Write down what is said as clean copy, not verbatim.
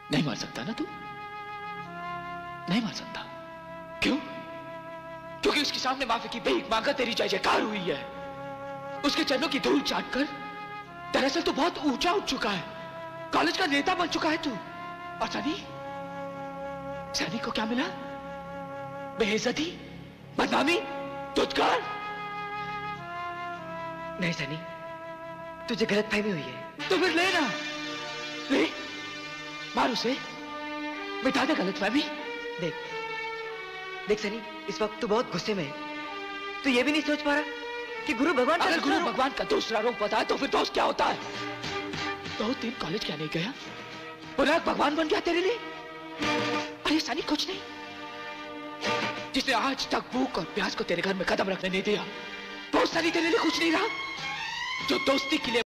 नहीं मार सकता ना तू? नहीं मार सकता। क्यों? क्योंकि उसके सामने माफी की भीख मांगकर तेरी जय जयकार हुई है। उसके चरणों की धूल चाटकर दरअसल तू बहुत ऊंचा उठ चुका है, कॉलेज का नेता बन चुका है तू। और सनी, सनी को क्या मिला? बेइज्जती, बदनामी, धुतकार। नहीं सनी, तुझे गलतफहमी हुई है। तो फिर लेना, ले, मार उसे, मिटा दे गलतफहमी। देख देख सनी, इस वक्त तू बहुत गुस्से में है। तू ये भी नहीं सोच पा रहा कि गुरु भगवान का, अगर गुरु भगवान का दूसरा रूप पता है तो फिर दोस्त क्या होता है? 2-3 कॉलेज क्या नहीं गया, पुनः भगवान बन गया तेरे लिए? अरे सनी, कुछ नहीं। जिसने आज तक भूख और प्यास को तेरे घर में कदम रखने नहीं दिया, वो सनी तेरे लिए कुछ नहीं रहा। जो दोस्ती के लिए